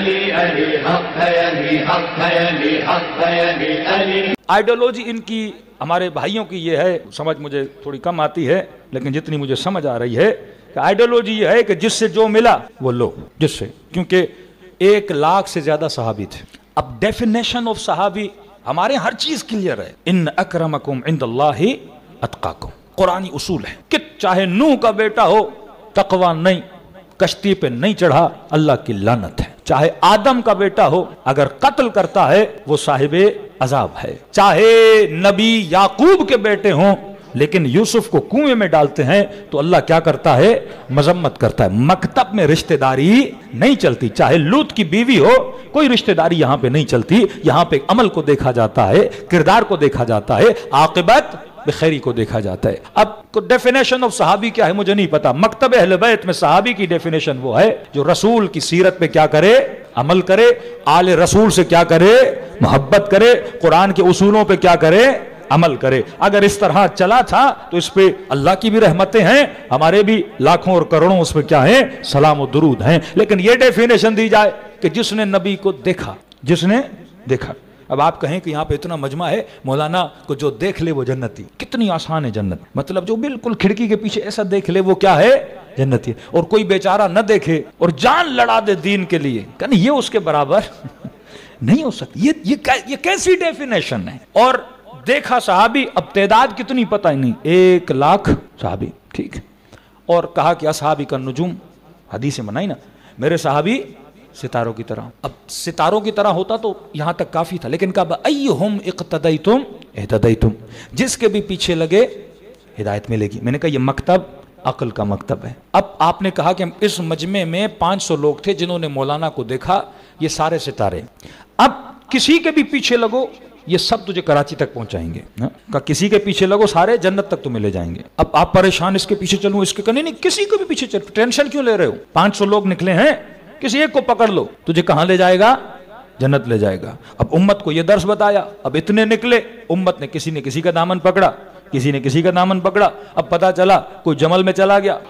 علی علی حق ہے علی حق ہے علی حق ہے علی علی. آئیڈیالوجی ان کی ہمارے بھائیوں کی یہ ہے، سمجھ مجھے تھوڑی کم آتی ہے لیکن جتنی مجھے سمجھ آ رہی ہے کہ آئیڈیالوجی یہ ہے کہ جس سے جو ملا وہ لو، جس سے، کیونکہ 1,00,000 سے زیادہ صحابی تھے. اب ڈیفینیشن آف صحابی ہمارے ہر چیز کلیئر ہے. ان اکرمکم عند اللہ اتقاکم، قرآنی اصول ہے کہ چاہے نوح کا بیٹا ہو تقوی نہیں، کشتی پہ نہیں چڑھا، اللہ کی لعنت ہے. چاہے آدم کا بیٹا ہو اگر قتل کرتا ہے وہ صاحب عذاب ہے. چاہے نبی یعقوب کے بیٹے ہوں لیکن یوسف کو کنویں میں ڈالتے ہیں تو اللہ کیا کرتا ہے؟ مذمت کرتا ہے. مکتب میں رشتہ داری نہیں چلتی. چاہے لوط کی بیوی ہو کوئی رشتہ داری یہاں پہ نہیں چلتی. یہاں پہ عمل کو دیکھا جاتا ہے، کردار کو دیکھا جاتا ہے، عاقبت بخیری کو دیکھا جاتا ہے. اب ڈیفینیشن آف صحابی کیا ہے مجھے نہیں پتا. مکتب اہل بیت میں صحابی کی ڈیفینیشن وہ ہے جو رسول کی سیرت پہ کیا کرے؟ عمل کرے. آل رسول سے کیا کرے؟ محبت کرے. قرآن کے اصولوں پہ کیا کرے؟ عمل کرے. اگر اس طرح چلا تھا تو اس پہ اللہ کی بھی رحمتیں ہیں، ہمارے بھی لاکھوں اور کروڑوں اس پہ کیا ہیں؟ سلام و درود ہیں. لیکن یہ ڈیفینیشن دی جائے کہ جس نے نبی کو دیکھا، جس نے دیکھا. اب آپ کہیں کہ یہاں پہ اتنا مجمع ہے، مولانا کو جو دیکھ لے وہ جنتی. کتنی آسان ہے جنت. مطلب جو بالکل کھڑکی کے پیچھے ایسا دیکھ لے وہ کیا ہے؟ جنتی. اور کوئی بیچارہ نہ دیکھے اور جان لڑا دے دین کے لیے، کہ یہ اس کے برابر نہیں ہو سکتی. یہ کیسی ڈیفینیشن ہے؟ اور دیکھا صحابی، اب تعداد کتنی پتہ ہی نہیں، 1,00,000 صحابی. ٹھیک. اور کہا کہ اصحابی کا نجوم، حدیث میں منائی نا، میرے صحابی ستاروں کی طرح. اب ستاروں کی طرح ہوتا تو یہاں تک کافی تھا، لیکن کہا ایہم اقتدیتم اہتدیتم، جس کے بھی پیچھے لگے ہدایت ملے گی. میں نے کہا یہ مکتب عقل کا مکتب ہے. اب آپ نے کہا کہ اس مجمع میں 500 لوگ تھے جنہوں نے مولانا کو دیکھا، یہ سارے ستارے. اب کسی کے بھی پیچھے لگو یہ سب تجھے کراچی تک پہنچائیں گے. کہ کسی کے پیچھے لگو سارے جنت تک تمہیں لے جائیں گے. اب آپ پریشان اس کے پیچھے چلوں اس کے نہیں، کسی کو بھی پیچھے چل، ٹینشن کیوں لے رہے ہو؟ 500 لوگ نکلے ہیں، کسی ایک کو پکڑ لو، تجھے کہاں لے جائے گا؟ جنت لے جائے گا. اب امت کو یہ درس بتایا. اب اتنے نکلے، امت نے کسی کا دامن پکڑا، کسی نے کسی کا دامن پکڑا. اب پتا چلا کوئی جمل میں چلا گیا،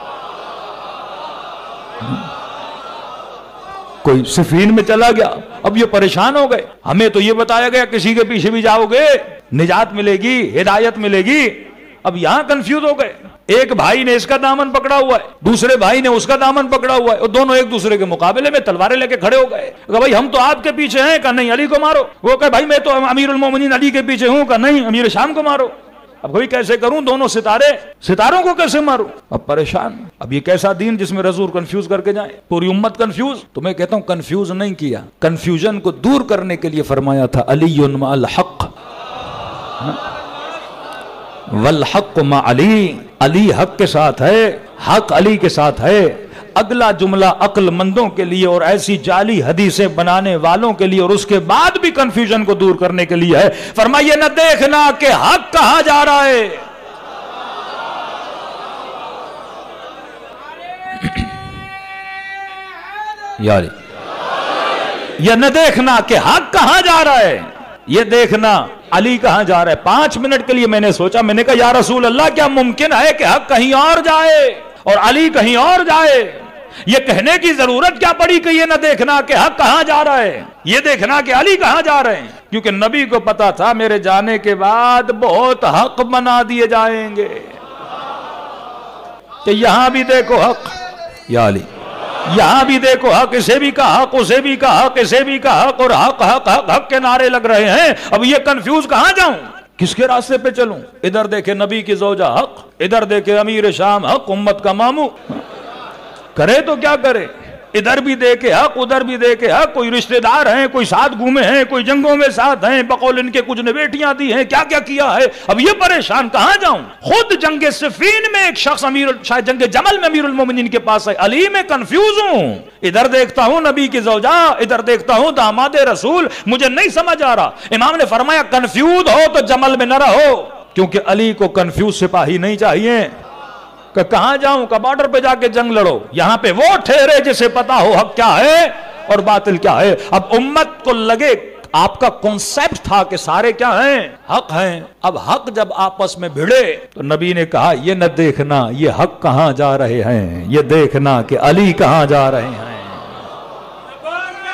کوئی سفین میں چلا گیا. اب یہ پریشان ہو گئے. ہمیں تو یہ بتایا گیا کسی کے پیچھے بھی جاؤ گے نجات ملے گی، ہدایت ملے گی. اب یہاں کنفیوز ہو گئے. ایک بھائی نے اس کا دامن پکڑا ہوا ہے، دوسرے بھائی نے اس کا دامن پکڑا ہوا ہے، اور دونوں ایک دوسرے کے مقابلے میں تلواریں لے کے کھڑے ہو گئے. کہ بھائی ہم تو آپ کے پیچھے ہیں، کہ نہیں علی کو مارو. وہ کہ بھائی میں تو امیر المومنین علی کے پیچھے ہوں، کہ نہیں امیر شام کو مارو. اب بھائی کیسے کروں؟ دونوں ستاروں کو کیسے ماروں؟ اب پریشان. اب یہ کیسا دین جس میں رسول کنفیوز کر کے جائیں، پوری امت کنفیوز. تو میں کہتا ہوں کنفیوز نہیں کیا، کنفیوژن کو دور کرنے کے لیے فرمایا تھا علی مع الحق والحق مع علی. علی حق کے ساتھ ہے، حق علی کے ساتھ ہے. اگلا جملہ عقل مندوں کے لیے اور ایسی جعلی حدیثیں بنانے والوں کے لیے اور اس کے بعد بھی کنفیوژن کو دور کرنے کے لیے ہے. فرمائیے نہ دیکھنا کہ حق کہاں جا رہا ہے. یاری یہ نہ دیکھنا کہ حق کہاں جا رہا ہے، یہ دیکھنا علی کہاں جا رہا ہے. 5 منٹ کے لیے میں نے سوچا، میں نے کہا یا رسول اللہ کیا ممکن ہے کہ حق کہیں اور جائے اور علی کہیں اور جائے؟ یہ کہنے کی ضرورت کیا پڑی کہ یہ نہ دیکھنا کہ حق کہاں جا رہا ہے، یہ دیکھنا کہ علی کہاں جا رہے ہیں؟ کیونکہ نبی کو پتا تھا میرے جانے کے بعد بہت حق بنا دیے جائیں گے کہ یہاں بھی دیکھو حق یا علی، یہاں بھی دیکھو حق، اسے بھی کا حق، اسے بھی کا حق، اسے بھی کا حق، اور حق حق حق حق کے نعرے لگ رہے ہیں. اب یہ کنفیوز کہاں جاؤں؟ کس کے راستے پہ چلوں؟ ادھر دیکھے نبی کی زوجہ حق، ادھر دیکھے امیر شام حق، امت کا ماموں. کرے تو کیا کرے؟ ادھر بھی دیکھے حق، ادھر بھی دیکھے حق. کوئی رشتہ دار ہیں، کوئی ساتھ گھومے ہیں، کوئی جنگوں میں ساتھ ہیں، بقول ان کے کچھ نے بیٹیاں دی ہیں، کیا کیا کیا ہے. اب یہ پریشان کہاں جاؤں؟ خود جنگ صفین میں ایک شخص شاید جنگ جمل میں امیر المومنین کے پاس ہے، علی میں کنفیوز ہوں. ادھر دیکھتا ہوں نبی کی زوجہ، ادھر دیکھتا ہوں داماد رسول، مجھے نہیں سمجھ آ رہا. امام نے فرمایا کنفیوز ہو تو جمل میں نہ رہو، کیونکہ علی کو کنفیوز سپاہی نہیں چاہیے. کہ کہاں جاؤں؟ کہ بارڈر پہ جا کے جنگ لڑو. یہاں پہ وہ ٹھہرے جسے پتا ہو حق کیا ہے اور باطل کیا ہے. اب امت کو لگے، آپ کا کنسیپٹ تھا کہ سارے کیا ہیں؟ حق ہیں. اب حق جب آپس میں بھڑے تو نبی نے کہا یہ نہ دیکھنا یہ حق کہاں جا رہے ہیں، یہ دیکھنا کہ علی کہاں جا رہے ہیں.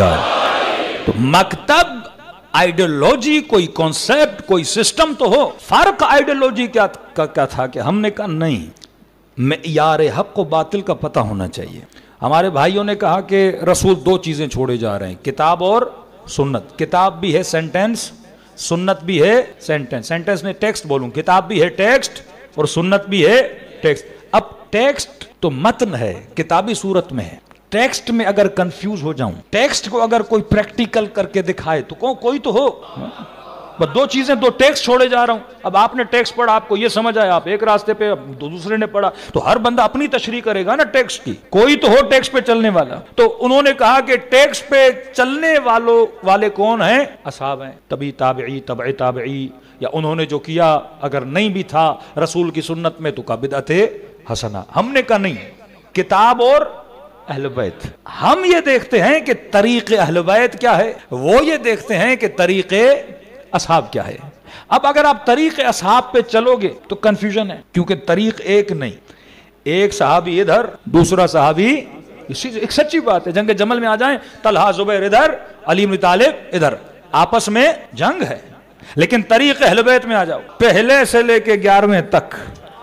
तो मकतब आइडियोलॉजी, कोई कॉन्सेप्ट, कोई सिस्टम तो हो। फर्क आइडियोलॉजी क्या था कि हमने कहा नहीं, यार हक को बातिल का पता होना चाहिए। हमारे भाइयों ने कहा कि रसूल दो चीजें छोड़े जा रहे हैं, किताब और सुन्नत। किताब भी है सेंटेंस, सुन्नत भी है सेंटेंस। सेंटेंस में टेक्स्ट बोलूं, किताब भी है टेक्स्ट और सुन्नत भी है टेक्स्ट। अब टेक्स्ट तो मतन है, किताबी सूरत में है। टेक्स्ट में अगर कंफ्यूज हो जाऊं, टेक्स्ट को अगर कोई प्रैक्टिकल करके दिखाए तो कोई तो हो। बस दो चीजें, दो टेक्स्ट छोड़े जा रहा हूं। अब आपने टेक्स्ट पढ़ा, आपको ये समझ आया, आप एक रास्ते पे, दूसरे ने पढ़ा, तो हर बंदा अपनी तशरीह करेगा ना टेक्स्ट की। कोई तो हो टेक्स्ट पे चलने वाला। तो उन्होंने कहा कि टेक्स्ट पे चलने वाले कौन हैं? असहाब हैं, तभी ताबई, तबे ताबई, या उन्होंने जो किया अगर नहीं भी था रसूल की सुन्नत में तो का बिदअते हसना। हमने कहा नहीं, किताब और अहले बैत। हम ये देखते हैं कि तरीक़े अहले बैत क्या है, वो ये देखते हैं कि तरीक़े असहाब क्या है। अब अगर आप तरीक़े असहाब पे चलोगे तो कंफ्यूजन है, क्योंकि तरीक़ एक नहीं, एक सहाबी इधर, दूसरा सहाबी, एक सच्ची बात है। जंग जमल में आ जाएं, तलहा जुबैर इधर, अली इब्न तालिब इधर, आपस में जंग है। लेकिन तरीक़े अहले बैत में आ जाओ, पहले से लेके 11वें तक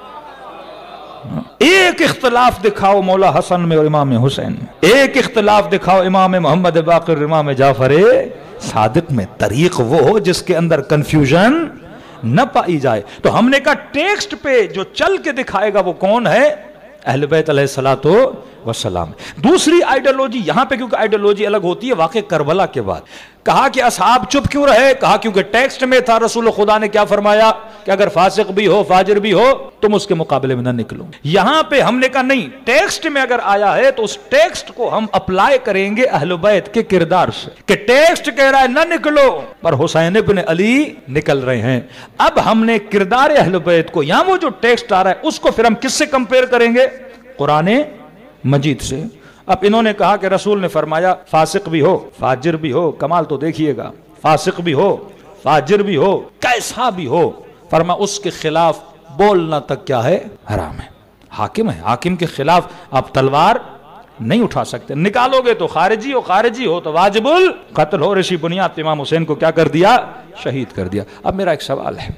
एक इख्तलाफ दिखाओ मौला हसन में और इमाम हुसैन में, एक इख्तलाफ दिखाओ इमाम मोहम्मद बाक़िर, इमाम जाफर सादिक में। तरीक़ वो हो जिसके अंदर कंफ्यूजन न पाई जाए। तो हमने कहा टेक्स्ट पे जो चल के दिखाएगा वो कौन है? अहले बैत अलैहिस्सलातो वस्सलाम। दूसरी आइडियोलॉजी यहां पे, क्योंकि आइडियोलॉजी अलग होती है वाक़े करबला के बाद। कहा कि असहाब चुप क्यों रहे? कहा क्योंकि टेक्स्ट में था, रसूल खुदा ने क्या फरमाया कि अगर फासिक भी हो, फाजिर भी हो, तुम उसके मुकाबले में न निकलो। यहां पे हमने कहा नहीं, टेक्स्ट में अगर आया है तो उस टेक्स्ट को हम अप्लाई करेंगे अहले बैत के किरदार से, कि टेक्स्ट कह रहा है न निकलो, पर हुसैन इब्न अली निकल रहे हैं। अब हमने किरदार अहले बैत को, यहां वो जो टेक्स्ट आ रहा है उसको फिर हम किससे कंपेयर करेंगे? कुरान मजीद से। अब इन्होंने कहा कि रसूल ने फरमाया फासिक भी हो, फाजिर भी हो, कमाल तो देखिएगा, फासिक भी हो, फाजिर भी हो, कैसा भी हो, फरमा उसके खिलाफ बोलना तक क्या है? हराम है। हाकिम है, हाकिम के खिलाफ आप तलवार नहीं उठा सकते। निकालोगे तो खारिजी हो तो वाजिबुल कत्ल हो। ऋषि बुनियाद इमाम हुसैन को क्या कर दिया? शहीद कर दिया। अब मेरा एक सवाल है,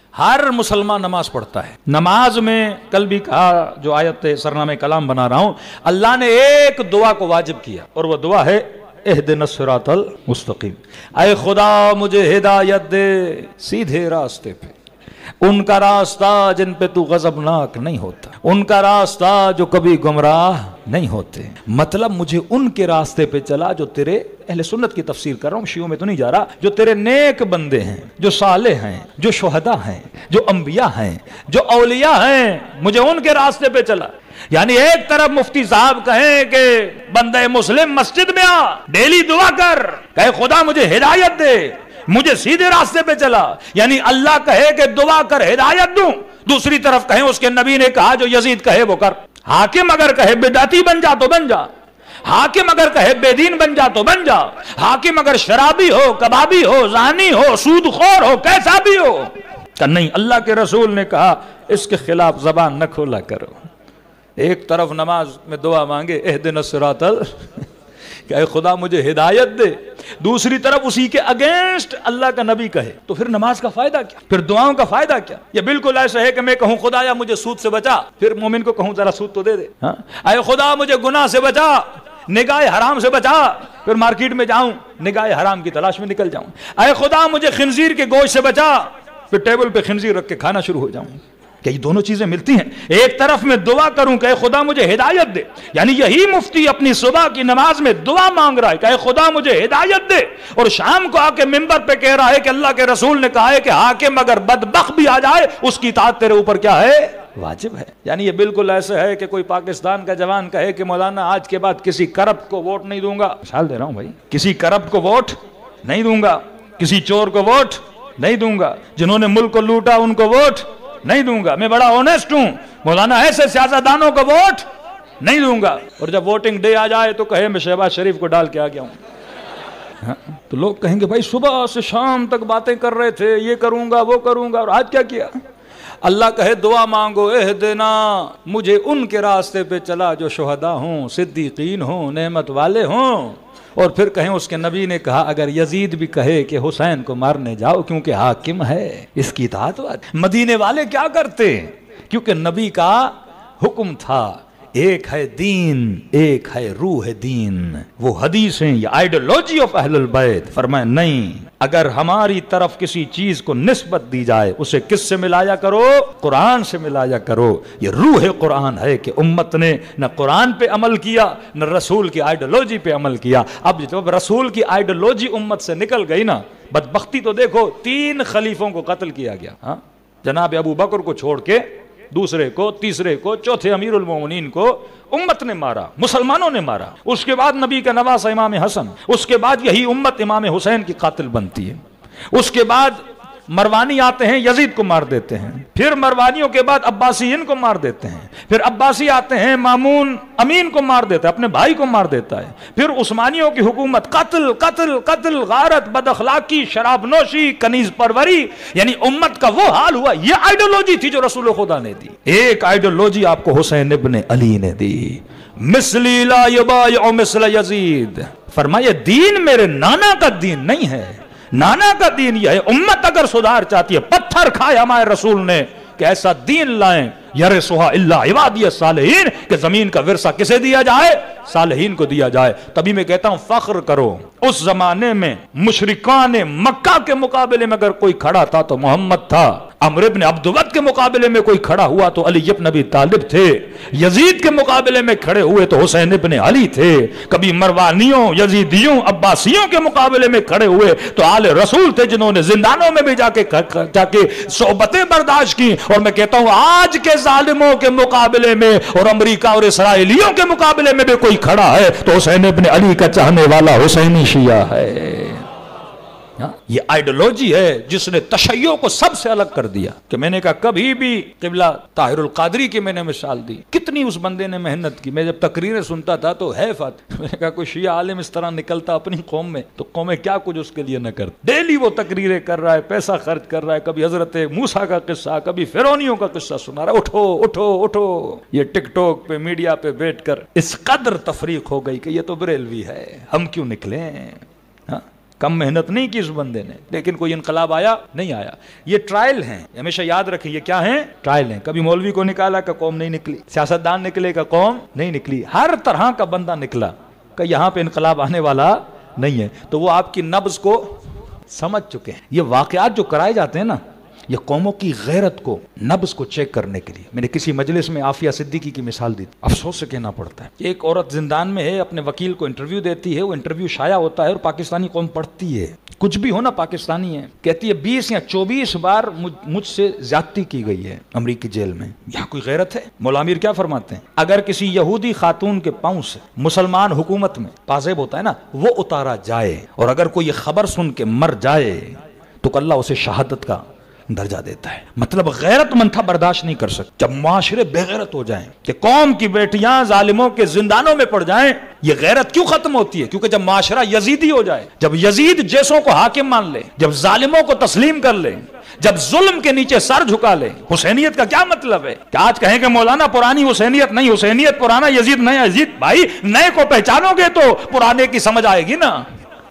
हर मुसलमान नमाज पढ़ता है, नमाज में कल भी कहा, जो आयत सरनामे कलाम बना रहा हूं, अल्लाह ने एक दुआ को वाजिब किया और वह दुआ है इहदिनस सिरातल मुस्तकीम। ऐ खुदा मुझे हिदायत दे सीधे रास्ते पे, उनका रास्ता जिन पे तू गजबनाक नहीं होता, उनका रास्ता जो कभी गुमराह नहीं होते। मतलब मुझे उनके रास्ते पे चला जो तेरे, अहले सुन्नत की तफसीर कर रहा हूं, शियों में तो नहीं जा रहा, जो तेरे नेक बंदे हैं, जो साले हैं, जो शुहदा हैं, जो अंबिया हैं, जो औलिया हैं, मुझे उनके रास्ते पे चला। यानी एक तरफ मुफ्ती साहब कहें कि बंदे मुस्लिम मस्जिद में आ, डेली दुआ कर, कहे खुदा मुझे हिदायत दे, मुझे सीधे रास्ते पे चला, यानी अल्लाह कहे कि दुआ कर हिदायत दूं, दूसरी तरफ कहें उसके नबी ने कहा जो यजीद कहे वो कर। हाकिम अगर कहे बिदाती बन जा तो बन जा, हाकिम अगर कहे बेदीन बन जा तो बन जा, हाकिम अगर शराबी हो, कबाबी हो, ज़ानी हो, सूदखोर हो, कैसा भी हो, तो नहीं, अल्लाह के रसूल ने कहा इसके खिलाफ जबान न खोला करो। एक तरफ नमाज में दुआ मांगे इहदिनस सिरातल, कि खुदा मुझे हिदायत दे, दूसरी तरफ उसी के अगेंस्ट अल्लाह का नबी कहे, तो फिर नमाज का फायदा क्या, फिर दुआओं का फायदा क्या? ये बिल्कुल ऐसा है कि मैं कहूं खुदाया मुझे सूद से बचा, फिर मोमिन को कहूं जरा सूद तो दे दे। ऐ खुदा मुझे गुनाह से बचा, निगाह हराम से बचा, फिर मार्केट में जाऊं निगाह हराम की तलाश में निकल जाऊं। ऐ खुदा मुझे खिंजीर के गोश्त से बचा, फिर टेबल पे खिंजीर रख के खाना शुरू हो जाऊं। क्या ये दोनों चीजें मिलती हैं? एक तरफ में दुआ करूं कि खुदा मुझे हिदायत दे, यानी यही मुफ्ती अपनी सुबह की नमाज में दुआ मांग रहा है कि खुदा मुझे हिदायत दे, और शाम को आके मिंबर पे कह रहा है कि अल्लाह के रसूल ने कहा है कि हाकिम अगर बदबख्त भी आ जाए उसकी इताअत तेरे ऊपर क्या है? वाजिब है। यानी ये बिल्कुल ऐसा है कि कोई पाकिस्तान का जवान कहे कि मौलाना आज के बाद किसी करप्ट को वोट नहीं दूंगा, मिसाल दे रहा हूं भाई, किसी करप्ट को वोट नहीं दूंगा, किसी चोर को वोट नहीं दूंगा, जिन्होंने मुल्क को लूटा उनको वोट नहीं दूंगा, मैं बड़ा ऑनेस्ट हूं, मौलाना ऐसे सियासतदानों को वोट नहीं दूंगा। और जब वोटिंग डे आ जाए तो कहे मैं शहबाज शरीफ को डाल के आ गया हूं। तो लोग कहेंगे भाई सुबह से शाम तक बातें कर रहे थे, ये करूंगा वो करूंगा, और आज क्या किया? अल्लाह कहे दुआ मांगो इहदिना, मुझे उनके रास्ते पे चला जो शुहदा हों, सिद्दीकीन हों, नेमत वाले हों, اور پھر کہیں اس کے نبی نے کہا اگر یزید بھی کہے کہ حسین کو مارنے جاؤ کیونکہ حاکم ہے اس کی اطاعت وارد۔ مدینے والے کیا کرتے؟ کیونکہ نبی کا حکم تھا ایک ہے دین، ایک ہے روح دین، وہ حدیثیں یا آئیڈیالوجی آف اہل البیت۔ فرمائے نہیں، اگر ہماری طرف کسی چیز کو نسبت دی جائے اسے کس سے ملایا کرو؟ قرآن سے ملایا کرو۔ یہ روح قرآن ہے کہ امت نے نہ قرآن پہ عمل کیا نہ رسول کی آئیڈیالوجی پہ عمل کیا۔ اب جب رسول کی آئیڈیالوجی امت سے نکل گئی نا، بدبختی تو دیکھو 3 خلیفوں کو قتل کیا گیا، ہاں، جناب ابو بکر کو چھوڑ کے دوسرے کو، تیسرے کو، چوتھے امیر المومنین کو امت نے مارا، مسلمانوں نے مارا۔ اس کے بعد نبی کا نواسہ امام حسن، اس کے بعد یہی امت امام حسین کی قاتل بنتی ہے۔ اس کے بعد مروانی آتے ہیں، یزید کو مار دیتے ہیں، پھر مروانیوں کے بعد عباسیین کو مار دیتے ہیں، پھر عباسی آتے ہیں، مامون امین کو مار دیتا ہے، اپنے بھائی کو مار دیتا ہے، پھر عثمانیوں کی حکومت، قتل قتل قتل، غارت، بد اخلاقی، شراب نوشی، کنیز پروری، یعنی امت کا وہ حال ہوا۔ یہ آئیڈیالوجی تھی جو رسول خدا نے دی۔ ایک آئیڈیالوجی آپ کو حسین ابن علی نے دی، مثلی لا یبایع مثل یزید۔ فرمایا دین میرے نانا کا دین نہیں ہے، نانا کا دین یہ ہے۔ امت اگر سدھار چاہتی ہے، پتھر کھائے ہمارے رسول نے کہ ایسا دین لائیں یرثھا الا عبادی الصالحین، کہ زمین کا ورثہ کسے دیا جائے؟ صالحین کو دیا جائے۔ تبھی میں کہتا ہوں فخر کرو، اس زمانے میں مشرکان مکہ کے مقابلے میں اگر کوئی کھڑا تھا تو محمد تھا، عمرو بن عبد ود کے مقابلے میں کوئی کھڑا ہوا تو علی بن ابی طالب تھے، یزید کے مقابلے میں کھڑے ہوئے تو حسین بن علی تھے، کبھی مروانیوں، یزیدیوں، عباسیوں کے مقابلے میں کھڑے ہوئے تو آل رسول تھے، جنہوں نے زندانوں میں بھی جا کے صحبتیں برداشت کی۔ اور میں کہتا ہوں آج کے ظالموں کے مقابلے میں اور امریکہ اور اسرائیلیوں کے مقابلے میں بھی کوئی کھڑا ہے تو حسین ابن علی کا چاہنے والا حسینی شیعہ ہے۔ یہ آئیڈیالوجی ہے جس نے تشیع کو سب سے الگ کر دیا۔ کہ میں نے کہا کبھی بھی قبلہ طاہر القادری کی میں نے مثال دی، کتنی اس بندے نے محنت کی۔ میں جب تقریریں سنتا تھا تو حیف آتی، میں نے کہا کوئی شیعہ عالم اس طرح نکلتا اپنی قوم میں تو قومیں کیا کچھ اس کے لیے نہ کرتی۔ ڈیلی وہ تقریریں کر رہا ہے، پیسہ خرچ کر رہا ہے، کبھی حضرت موسیٰ کا قصہ، کبھی فرعونیوں کا قصہ سنا رہا ہے، اٹھو اٹھو اٹھو۔ یہ ٹک ٹاک پہ، میڈیا پہ بیٹھ کر اس قدر تفریق ہو گئی کہ یہ تو بریلوی ہے، ہم کیوں نکلیں؟ کم محنت نہیں کی اس بندے نے، لیکن کوئی انقلاب آیا نہیں آیا۔ یہ ٹرائل ہیں، ہمیشہ یاد رکھیں، یہ کیا ہیں؟ ٹرائل ہیں۔ کبھی مولوی کو نکالا کہ قوم نہیں نکلی، سیاستدان نکلے کہ قوم نہیں نکلی، ہر طرح کا بندہ نکلا کہ یہاں پہ انقلاب آنے والا نہیں ہے۔ تو وہ آپ کی نبض کو سمجھ چکے ہیں۔ یہ واقعات جو کرائے جاتے ہیں نا، یہ قوموں کی غیرت کو، نبض کو چیک کرنے کے لیے۔ میں نے کسی مجلس میں عافیہ صدیقی کی مثال دی، افسوس سے کہنا پڑتا ہے۔ ایک عورت زندان میں ہے، اپنے وکیل کو انٹرویو دیتی ہے، وہ انٹرویو شائع ہوتا ہے اور پاکستانی قوم پڑھتی ہے، کچھ بھی ہو نا پاکستانی ہے، کہتی ہے 20 یا 24 بار مجھ سے زیادتی کی گئی ہے امریکی جیل میں۔ یہاں کوئی غیرت ہے؟ مولا امیر کیا فرماتے ہیں؟ اگر کسی یہودی خاتون کے پاؤں سے مسلمان حکومت میں پازیب ہوتا ہے نا، وہ اتارا جائے، اور اگر کوئی یہ خبر سن کے مر جائے تو اللہ اسے شہادت کا درجہ دیتا ہے۔ مطلب غیرت مند تھا، برداشت نہیں کر سکتا۔ جب معاشرے بے غیرت ہو جائیں کہ قوم کی بیٹیاں ظالموں کے زندانوں میں پڑ جائیں، یہ غیرت کیوں ختم ہوتی ہے؟ کیونکہ جب معاشرہ یزیدی ہو جائے، جب یزید جیسوں کو حاکم مان لے، جب ظالموں کو تسلیم کر لے، جب ظلم کے نیچے سر جھکا لے۔ حسینیت کا کیا مطلب ہے؟ کہ آج کہیں کہ مولانا پرانی حسینیت نہیں، حسینیت پرانا، یزید نیا یزید۔ بھائی نئے کو پہچانو گے تو پرانے کی سمجھ آئے گی نا۔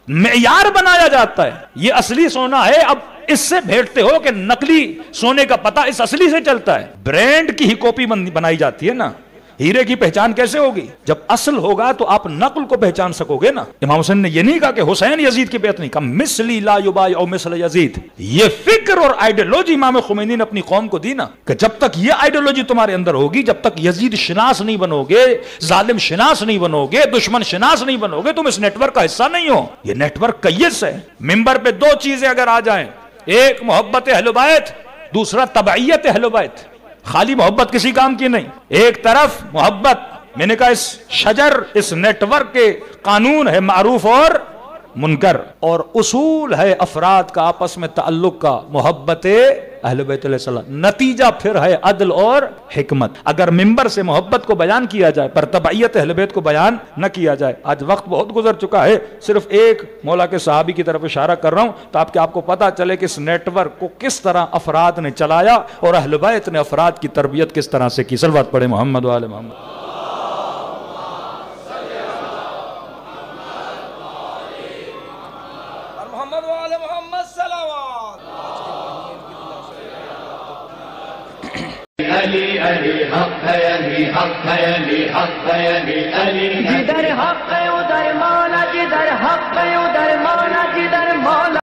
معیار بنایا جاتا ہے، یہ اصلی سونا ہے، اب اس سے بھیڑتے ہو کہ نقلی سونے کا پتہ اس اصلی سے چلتا ہے۔ برینڈ کی ہی کاپی بنائی جاتی ہے نا، ہیرے کی پہچان کیسے ہوگی؟ جب اصل ہوگا تو آپ نقل کو پہچان سکو گے نا۔ امام حسین نے یہ نہیں کہا کہ حسین یزید کی بیعت نہیں، کہا مثلی لا یبایع مثل یزید۔ یہ فکر اور آئیڈیالوجی امام خمینی نے اپنی قوم کو دی نا، کہ جب تک یہ آئیڈیالوجی تمہارے اندر ہوگی، جب تک یزید شناس نہیں بنو گے، ظالم شناس نہیں بنو گے، دشمن شناس نہیں بنو گے، تم اس نیٹ ورک کا حصہ نہیں ہو۔ یہ نیٹ ورک کیس ہے۔ ممبر پہ 2 چیزیں اگر آ جائیں، ایک محبت اہل بیت، دوسرا تبعیت اہل بیت۔ خالی محبت کسی کام کی نہیں، ایک طرف محبت، میں نے کہا اس شجر، اس نیٹ ورک کے قانون ہے معروف اور منکر، اور اصول ہے افراد کا آپس میں تعلق کا، محبت اہل بیت علیہ السلام۔ نتیجہ پھر ہے عدل اور حکمت۔ اگر ممبر سے محبت کو بیان کیا جائے پر تبعیت اہل بیت کو بیان نہ کیا جائے۔ آج وقت بہت گزر چکا ہے، صرف ایک مولا کے صحابی کی طرف اشارہ کر رہا ہوں تاکہ آپ کو پتا چلے کہ اس نیٹ ورک کو کس طرح افراد نے چلایا اور اہل بیت نے افراد کی تربیت کس طرح سے کی۔ صلوات پڑھے محمد و آل محمد۔ علی علی حق ہے علی حق ہے علی حق ہے علی علی جدھر حق ہے ادھر مولا، جدھر حق ہے ادھر مولا، جدھر مولا